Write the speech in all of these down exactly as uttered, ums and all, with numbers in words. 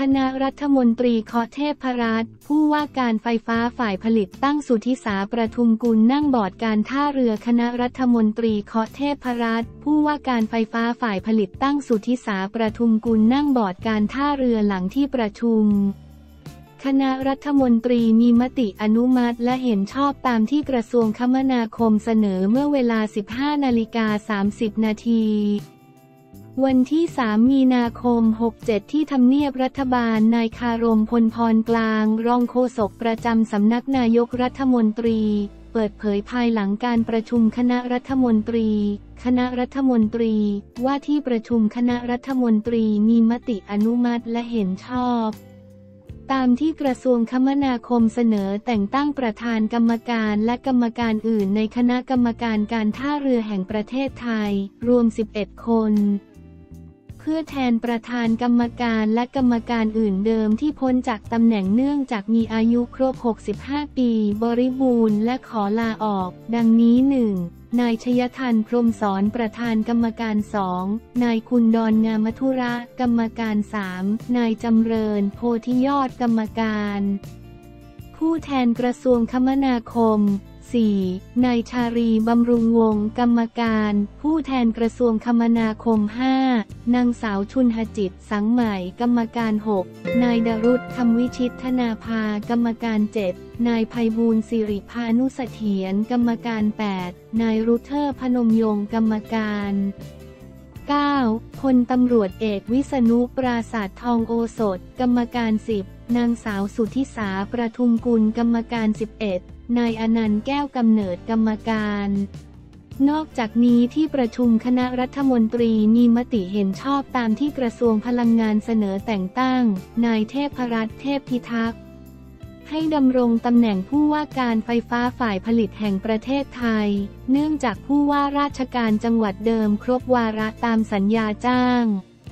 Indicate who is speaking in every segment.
Speaker 1: ณะรัฐมนตรีเคาะเทพรัตน์ผู้ว่าการไฟฟ้าฝ่ายผลิตตั้งสุทธิสาประทุมกุลนั่งบอร์ดการท่าเรือคณะรัฐมนตรีเคาะเทพรัตน์ผู้ว่าการไฟฟ้าฝ่ายผลิตตั้งสุทธิสาประทุมกุลนั่งบอร์ดการท่าเรือหลังที่ประชุมคณะรัฐมนตรีมีมติอนุมัติและเห็นชอบตามที่กระทรวงคมนาคมเสนอเมื่อเวลา สิบห้านาฬิกาสามสิบนาทีวันที่สามมีนาคมหกเจ็ดที่ทำเนียบรัฐบาลนายคารมพลพรกลางรองโฆษกประจำสำนักนายกรัฐมนตรีเปิดเผยภายหลังการประชุมคณะรัฐมนตรีคณะรัฐมนตรีว่าที่ประชุมคณะรัฐมนตรีมีมติอนุมัติและเห็นชอบตามที่กระทรวงคมนาคมเสนอแต่งตั้งประธานกรรมการและกรรมการอื่นในคณะกรรมการการท่าเรือแห่งประเทศไทยรวมสิบเอ็ดคนเพื่อแทนประธานกรรมการและกรรมการอื่นเดิมที่พ้นจากตำแหน่งเนื่องจากมีอายุครบหกสิบห้าปีบริบูรณ์และขอลาออกดังนี้ หนึ่ง นายชยทันพรหมสอนประธานกรรมการ สอง นายคุณดอนงามธุระกรรมการ สาม นายจำเริญโพธิยอดกรรมการผู้แทนกระทรวงคมนาคมสี่ นายชารีบำรุงวงศ์กรรมการผู้แทนกระทรวงคมนาคม ห้า นางสาวชุนหจิตสังใหม่กรรมการ หก นายดรุษคำวิชิตธนาภากรรมการ เจ็ด นายไพบูลย์สิริพานุเสถียรกรรมการ แปด นายรุเทอร์พนมยงค์กรรมการ เก้า พลตำรวจเอกวิษณุปราศาสตร์ทองโอสถกรรมการ สิบ นางสาวสุทธิสาประทุมกุลกรรมการ สิบเอ็ดนายอนันต์แก้วกำเนิดกรรมการนอกจากนี้ที่ประชุมคณะรัฐมนตรีมีมติเห็นชอบตามที่กระทรวงพลังงานเสนอแต่งตั้งนายเทพรัตน์เทพพิทักษ์ให้ดำรงตำแหน่งผู้ว่าการไฟฟ้าฝ่ายผลิตแห่งประเทศไทยเนื่องจากผู้ว่าราชการจังหวัดเดิมครบวาระตามสัญญาจ้าง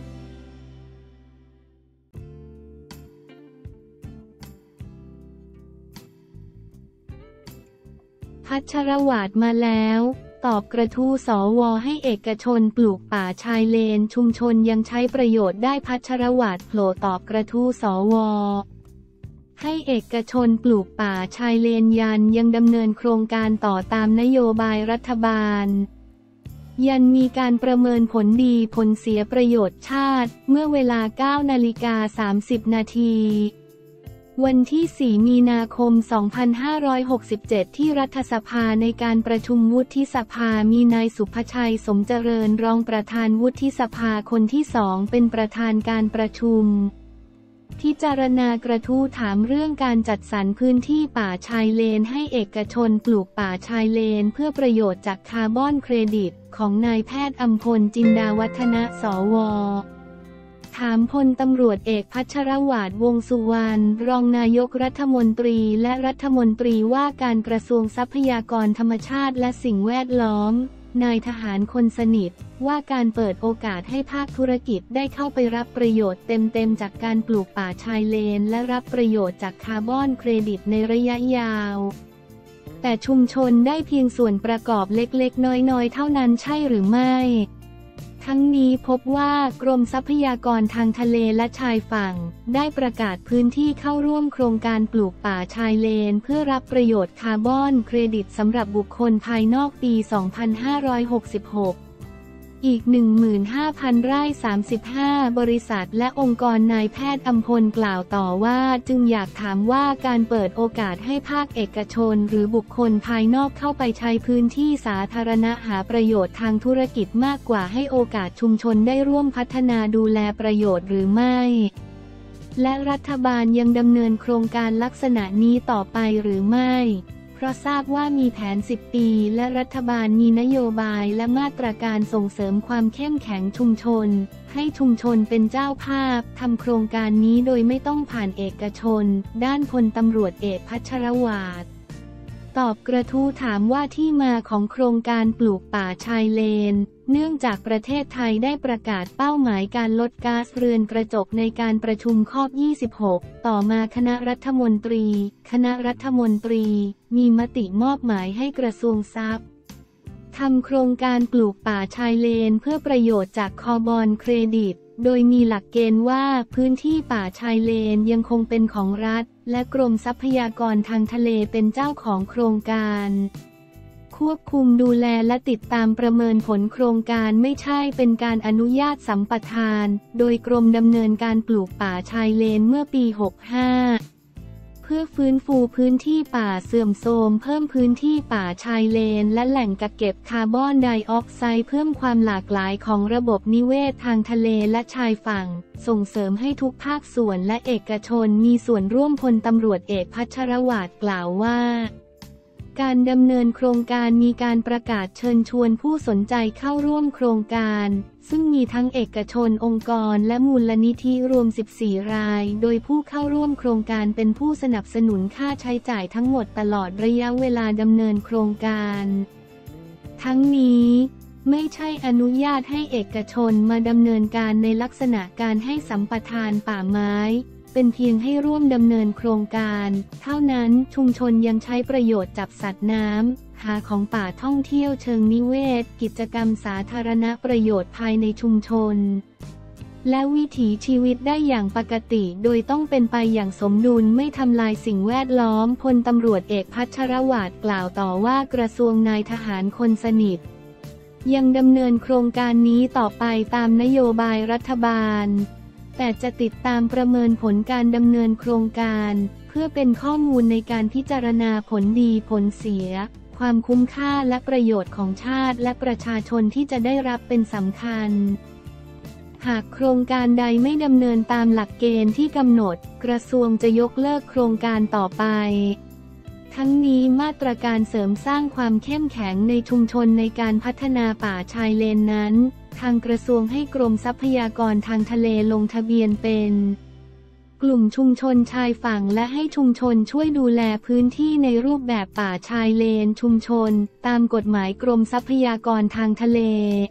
Speaker 1: พัชรวาทมาแล้วตอบกระทู้สวให้เอกชนปลูกป่าชายเลนชุมชนยังใช้ประโยชน์ได้พัชรวาทโผล่ตอบกระทู้สวให้เอกชนปลูกป่าชายเลนยันยังดำเนินโครงการต่อตามนโยบายรัฐบาลยันมีการประเมินผลดีผลเสียประโยชน์ชาติเมื่อเวลา เก้านาฬิกาสามสิบนาทีวันที่ สี่ มีนาคม สองพันห้าร้อยหกสิบเจ็ด ที่รัฐสภาในการประชุมวุฒิสภามีนายสุภชัยสมเจริญรองประธานวุฒิสภาคนที่สองเป็นประธานการประชุมพิจารณากระทู้ถามเรื่องการจัดสรรพื้นที่ป่าชายเลนให้เอกชนปลูกป่าชายเลนเพื่อประโยชน์จากคาร์บอนเครดิตของนายแพทย์อำพลจินดาวัฒนะ สวถามพลตำรวจเอกพัชรวาทวงษ์สุวรรณรองนายกรัฐมนตรีและรัฐมนตรีว่าการกระทรวงทรัพยากรธรรมชาติและสิ่งแวดล้อมนายทหารคนสนิทว่าการเปิดโอกาสให้ภาคธุรกิจได้เข้าไปรับประโยชน์เต็มๆจากการปลูกป่าชายเลนและรับประโยชน์จากคาร์บอนเครดิตในระยะยาวแต่ชุมชนได้เพียงส่วนประกอบเล็กๆน้อยๆเท่านั้นใช่หรือไม่ทั้งนี้พบว่ากรมทรัพยากรทางทะเลและชายฝั่งได้ประกาศพื้นที่เข้าร่วมโครงการปลูกป่าชายเลนเพื่อรับประโยชน์คาร์บอนเครดิตสำหรับบุคคลภายนอกปี สองพันห้าร้อยหกสิบหก อีก หนึ่งหมื่นห้าพัน ไร่ สามสิบห้า บริษัทและองค์กรนายแพทย์อำพลกล่าวต่อว่าจึงอยากถามว่าการเปิดโอกาสให้ภาคเอกชนหรือบุคคลภายนอกเข้าไปใช้พื้นที่สาธารณะหาประโยชน์ทางธุรกิจมากกว่าให้โอกาสชุมชนได้ร่วมพัฒนาดูแลประโยชน์หรือไม่และรัฐบาลยังดำเนินโครงการลักษณะนี้ต่อไปหรือไม่เพราะทราบว่ามีแผนสิบปีและรัฐบาลมีนโยบายและมาตรการส่งเสริมความเข้มแข็งชุมชนให้ชุมชนเป็นเจ้าภาพทำโครงการนี้โดยไม่ต้องผ่านเอกชนด้านพลตำรวจเอกพัชรวาทตอบกระทู้ถามว่าที่มาของโครงการปลูกป่าชายเลนเนื่องจากประเทศไทยได้ประกาศเป้าหมายการลดก๊าซเรือนกระจกในการประชุมคอบ ยี่สิบหก ต่อมาคณะรัฐมนตรีคณะรัฐมนตรีมีมติมอบหมายให้กระทรวงทรัพย์ทำโครงการปลูกป่าชายเลนเพื่อประโยชน์จากคาร์บอนเครดิตโดยมีหลักเกณฑ์ว่าพื้นที่ป่าชายเลนยังคงเป็นของรัฐและกรมทรัพยากรทางทะเลเป็นเจ้าของโครงการควบคุมดูแลและติดตามประเมินผลโครงการไม่ใช่เป็นการอนุญาตสัมปทานโดยกรมดำเนินการปลูกป่าชายเลนเมื่อปี หกห้า เพื่อฟื้นฟูพื้นที่ป่าเสื่อมโทรมเพิ่มพื้นที่ป่าชายเลนและแหล่งกักเก็บคาร์บอนไดออกไซด์เพิ่มความหลากหลายของระบบนิเวศทางทะเลและชายฝั่งส่งเสริมให้ทุกภาคส่วนและเอกชนมีส่วนร่วมพลตำรวจเอกพัชรวาทกล่าวว่าการดำเนินโครงการมีการประกาศเชิญชวนผู้สนใจเข้าร่วมโครงการซึ่งมีทั้งเอกชนองค์กรและมูลนิธิรวมสิบสี่รายโดยผู้เข้าร่วมโครงการเป็นผู้สนับสนุนค่าใช้จ่ายทั้งหมดตลอดระยะเวลาดำเนินโครงการทั้งนี้ไม่ใช่อนุญาตให้เอกชนมาดำเนินการในลักษณะการให้สัมปทานป่าไม้เป็นเพียงให้ร่วมดำเนินโครงการเท่านั้นชุมชนยังใช้ประโยชน์จับสัตว์น้ำหาของป่าท่องเที่ยวเชิงนิเวศกิจกรรมสาธารณประโยชน์ภายในชุมชนและวิถีชีวิตได้อย่างปกติโดยต้องเป็นไปอย่างสมดุลไม่ทำลายสิ่งแวดล้อมพลตำรวจเอกพัชรวาทกล่าวต่อว่ากระทรวงนายทหารคนสนิทยังดำเนินโครงการนี้ต่อไปตามนโยบายรัฐบาลแต่จะติดตามประเมินผลการดำเนินโครงการเพื่อเป็นข้อมูลในการพิจารณาผลดีผลเสียความคุ้มค่าและประโยชน์ของชาติและประชาชนที่จะได้รับเป็นสำคัญหากโครงการใดไม่ดำเนินตามหลักเกณฑ์ที่กำหนดกระทรวงจะยกเลิกโครงการต่อไปทั้งนี้มาตรการเสริมสร้างความเข้มแข็งในชุมชนในการพัฒนาป่าชายเลนนั้นทางกระทรวงให้กรมทรัพยากรทางทะเลลงทะเบียนเป็นกลุ่มชุมชนชายฝั่งและให้ชุมชนช่วยดูแลพื้นที่ในรูปแบบป่าชายเลนชุมชนตามกฎหมายกรมทรัพยากรทางทะเล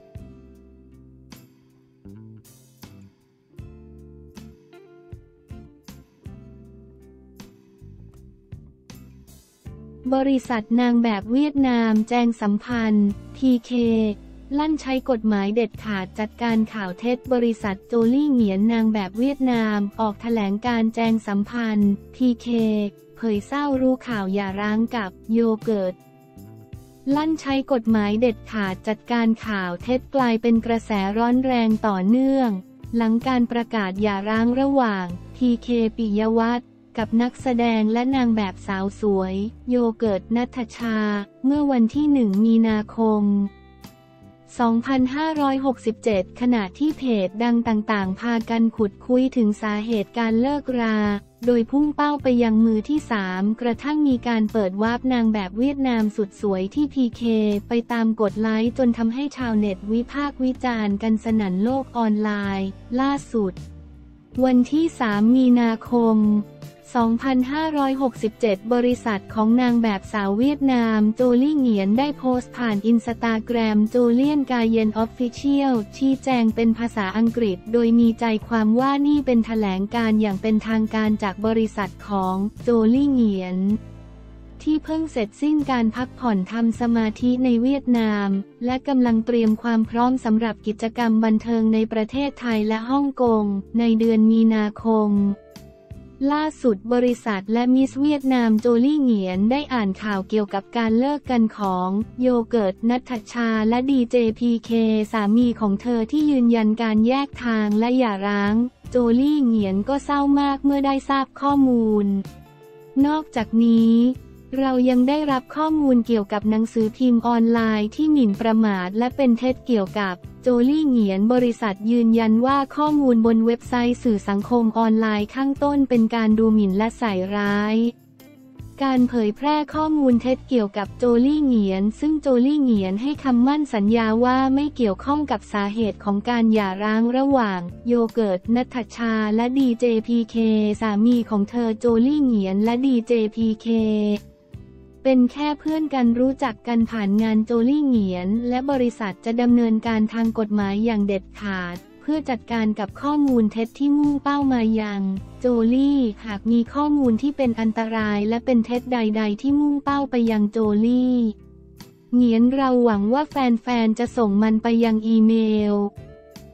Speaker 1: บริษัทนางแบบเวียดนามแจ้งสัมพันธ์ พี เค ลั่นใช้กฎหมายเด็ดขาดจัดการข่าวเท็จบริษัทโจลี่เหงียนนางแบบเวียดนามออกแถลงการแจ้งสัมพันธ์ พี เค เผยเศร้ารู้ข่าวหย่าร้างกับโยเกิร์ตลั่นใช้กฎหมายเด็ดขาดจัดการข่าวเท็จกลายเป็นกระแสร้อนแรงต่อเนื่องหลังการประกาศหย่าร้างระหว่าง พี เค ปิยวัฒน์กับนักแสดงและนางแบบสาวสวยโยเกิร์ตณัฐชาเมื่อวันที่หนึ่งมีนาคมสองพันห้าร้อยหกสิบเจ็ดขณะที่เพจดังต่างๆพากันขุดคุยถึงสาเหตุการเลิกราโดยพุ่งเป้าไปยังมือที่สามกระทั่งมีการเปิดวาร์ปนางแบบเวียดนามสุดสวยที่ พี เค ไปตามกดไลค์จนทำให้ชาวเน็ตวิพากษ์วิจารณ์กันสนั่นโลกออนไลน์ล่าสุดวันที่สามมีนาคมสองพันห้าร้อยหกสิบเจ็ด บริษัทของนางแบบสาวเวียดนามโจลี่เหงียนได้โพสต์ผ่านอินสตาแกรมโจเลียนกาเยนออฟฟิเชียลชี้แจงเป็นภาษาอังกฤษโดยมีใจความว่านี่เป็นแถลงการอย่างเป็นทางการจากบริษัทของโจลี่เหงียนที่เพิ่งเสร็จสิ้นการพักผ่อนทำสมาธิในเวียดนามและกำลังเตรียมความพร้อมสำหรับกิจกรรมบันเทิงในประเทศไทยและฮ่องกงในเดือนมีนาคมล่าสุดบริษัทและมิสเวียดนามโจลี่เหงียนได้อ่านข่าวเกี่ยวกับการเลิกกันของโยเกิร์ตณัฐชาและดีเจ พี เค สามีของเธอที่ยืนยันการแยกทางและหย่าร้างโจลี่เหงียนก็เศร้ามากเมื่อได้ทราบข้อมูลนอกจากนี้เรายังได้รับข้อมูลเกี่ยวกับหนังสือพิมพ์ออนไลน์ที่หมิ่นประมาทและเป็นเท็จเกี่ยวกับโจลี่เหงียนบริษัทยืนยันว่าข้อมูลบนเว็บไซต์สื่อสังคมออนไลน์ข้างต้นเป็นการดูหมิ่นและใส่ร้ายการเผยแพร่ข้อมูลเท็จเกี่ยวกับโจลี่เหงียนซึ่งโจลี่เหงียนให้คำมั่นสัญญาว่าไม่เกี่ยวข้องกับสาเหตุของการหย่าร้างระหว่างโยเกิร์ตณัฐชาและดีเจ พี เค สามีของเธอโจลี่เหงียนและดีเจ พี เคเป็นแค่เพื่อนกันรู้จักกันผ่านงานโจลี่เหงียนและบริษัทจะดำเนินการทางกฎหมายอย่างเด็ดขาดเพื่อจัดการกับข้อมูลเท็จที่มุ่งเป้ามายังโจลี่หากมีข้อมูลที่เป็นอันตรายและเป็นเท็จใดๆที่มุ่งเป้าไปยังโจลี่เหงียนเราหวังว่าแฟนๆจะส่งมันไปยังอีเมล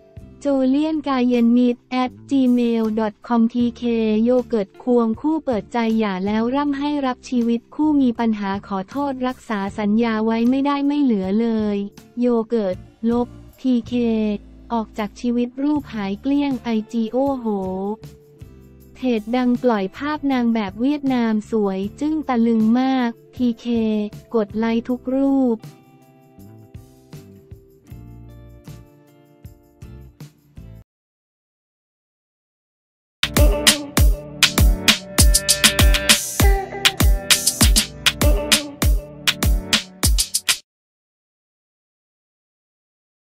Speaker 1: โจเลียนกาเยนมิด แอท จีเมล ดอท คอม ที เค โยเกิร์ตควงคู่เปิดใจหย่าแล้วร่ำให้รับชีวิตคู่มีปัญหาขอโทษรักษาสัญญาไว้ไม่ได้ไม่เหลือเลย โยเกิร์ต ลบ ที เค ออกจากชีวิตรูปหายเกลี้ยงไอจีโอโหเพจดังปล่อยภาพนางแบบเวียดนามสวยจึ้งตะลึงมาก ที เค กดไลค์ทุกรูป